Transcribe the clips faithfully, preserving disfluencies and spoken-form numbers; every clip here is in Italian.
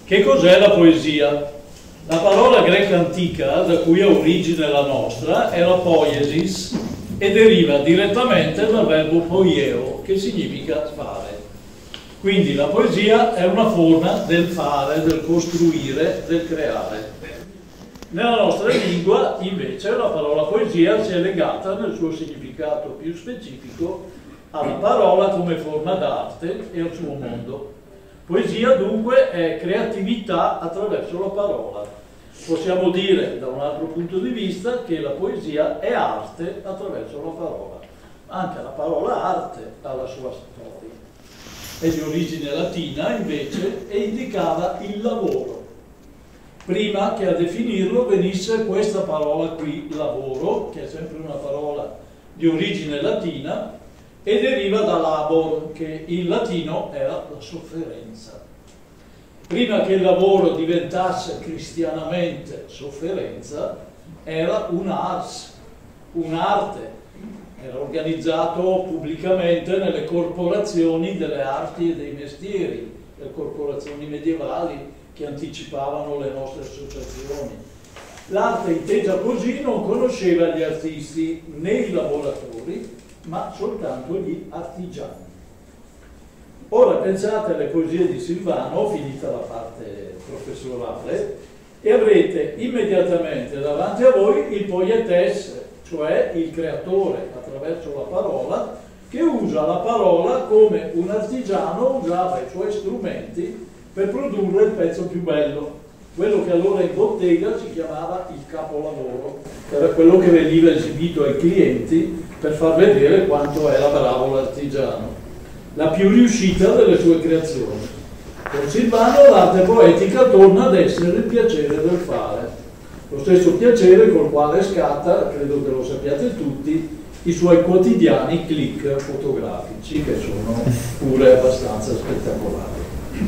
Che cos'è la poesia? La parola greca antica, da cui ha origine la nostra, è la poiesis e deriva direttamente dal verbo poieo, che significa fare. Quindi la poesia è una forma del fare, del costruire, del creare. Nella nostra lingua, invece, la parola poesia si è legata nel suo significato più specifico alla parola come forma d'arte e al suo mondo. Poesia dunque è creatività attraverso la parola. Possiamo dire da un altro punto di vista che la poesia è arte attraverso la parola. Anche la parola arte ha la sua storia. È di origine latina invece e indicava il lavoro. Prima che a definirlo venisse questa parola qui, lavoro, che è sempre una parola di origine latina, e deriva da labor, che in latino era la sofferenza. Prima che il lavoro diventasse cristianamente sofferenza, era un ars, un'arte, era organizzato pubblicamente nelle corporazioni delle arti e dei mestieri, le corporazioni medievali che anticipavano le nostre associazioni. L'arte intesa così non conosceva gli artisti né i lavoratori, ma soltanto gli artigiani. Ora pensate alle poesie di Silvano, finita la parte professorale, e avrete immediatamente davanti a voi il poietes, cioè il creatore attraverso la parola, che usa la parola come un artigiano usava i suoi strumenti per produrre il pezzo più bello. Quello che allora in bottega si chiamava il capolavoro, che era quello che veniva esibito ai clienti per far vedere quanto era bravo l'artigiano. La più riuscita delle sue creazioni. Con Silvano l'arte poetica torna ad essere il piacere del fare. Lo stesso piacere col quale scatta, credo che lo sappiate tutti, i suoi quotidiani click fotografici, che sono pure abbastanza spettacolari.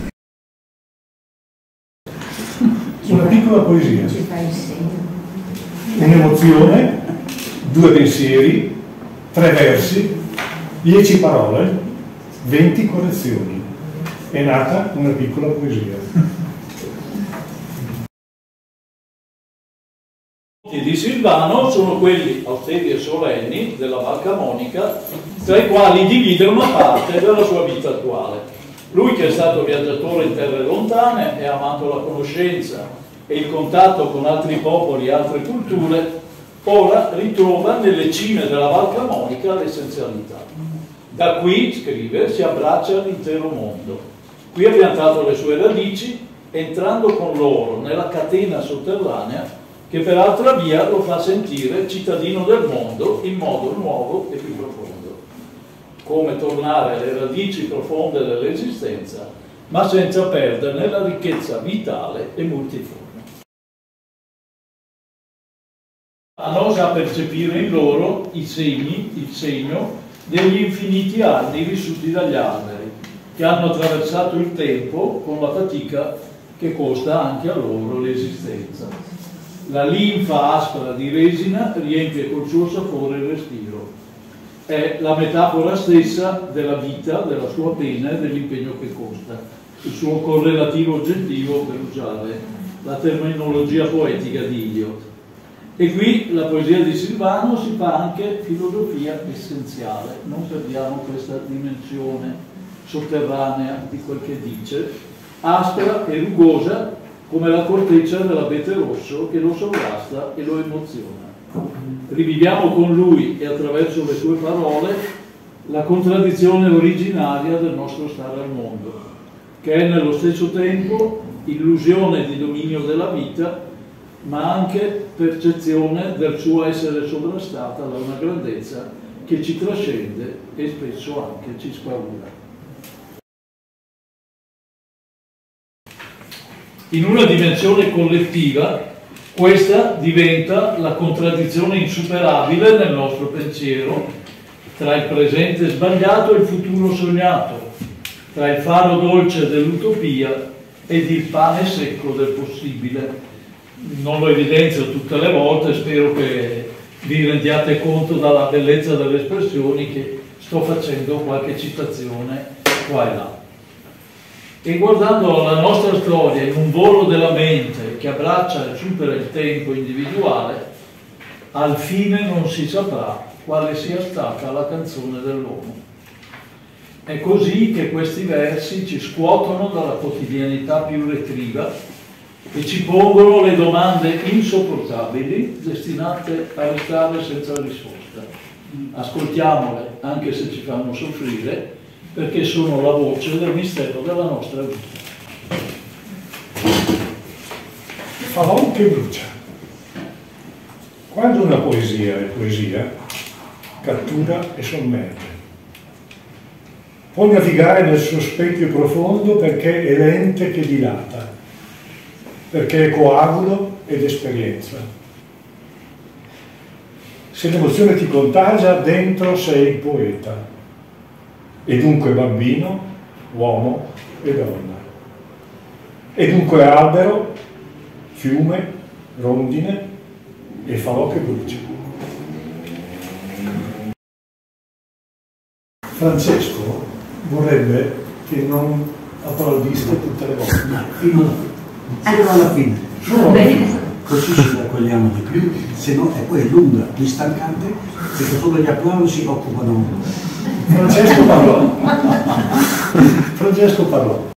Una piccola poesia, un'emozione, due pensieri, tre versi, dieci parole, venti correzioni. È nata una piccola poesia. I di Silvano sono quelli austeri e solenni della Val Camonica, tra i quali divide una parte della sua vita attuale. Lui, che è stato viaggiatore in terre lontane e ha amato la conoscenza e il contatto con altri popoli e altre culture, ora ritrova nelle cime della Val Camonica l'essenzialità. Da qui, scrive, si abbraccia l'intero mondo. Qui ha piantato le sue radici, entrando con loro nella catena sotterranea che per altra via lo fa sentire cittadino del mondo in modo nuovo e più profondo. Come tornare alle radici profonde dell'esistenza, ma senza perderne la ricchezza vitale e multiforme. Hanno sa percepire in loro i segni, il segno degli infiniti anni vissuti dagli alberi, che hanno attraversato il tempo con la fatica che costa anche a loro l'esistenza. La linfa aspra di resina riempie col suo sapore il respiro. È la metafora stessa della vita, della sua pena e dell'impegno che costa, il suo correlativo oggettivo, per usare la terminologia poetica di Eliot. E qui la poesia di Silvano si fa anche filosofia essenziale, non perdiamo questa dimensione sotterranea di quel che dice, aspra e rugosa come la corteccia dell'abete rosso che lo sovrasta e lo emoziona. Riviviamo con lui e attraverso le sue parole la contraddizione originaria del nostro stare al mondo, che è nello stesso tempo illusione di dominio della vita, ma anche percezione del suo essere sovrastata da una grandezza che ci trascende e spesso anche ci spaura. In una dimensione collettiva, questa diventa la contraddizione insuperabile nel nostro pensiero tra il presente sbagliato e il futuro sognato, tra il faro dolce dell'utopia ed il pane secco del possibile. Non lo evidenzio tutte le volte, spero che vi rendiate conto dalla bellezza delle espressioni che sto facendo qualche citazione qua e là. E guardando la nostra storia in un volo della mente che abbraccia e supera il tempo individuale, al fine non si saprà quale sia stata la canzone dell'uomo. È così che questi versi ci scuotono dalla quotidianità più retriva e ci pongono le domande insopportabili destinate a restare senza risposta. Ascoltiamole, anche se ci fanno soffrire, perché sono la voce del mistero della nostra vita. Falò che brucia. Quando una poesia è poesia, cattura e sommerge. Può navigare nel suo specchio profondo perché è lente che dilata, perché è coagulo ed esperienza. Se l'emozione ti contagia, dentro sei poeta, e dunque bambino, uomo e donna. E dunque albero, fiume, rondine e falò che brucia. Francesco vorrebbe che non applaudiste tutte le volte. No, fino solo alla fine. Solo alla fine. Così ci raccogliamo di più, se no è poi lunga, distancante, perché solo gli applausi occupano. Francesco parlò. Francesco parlò.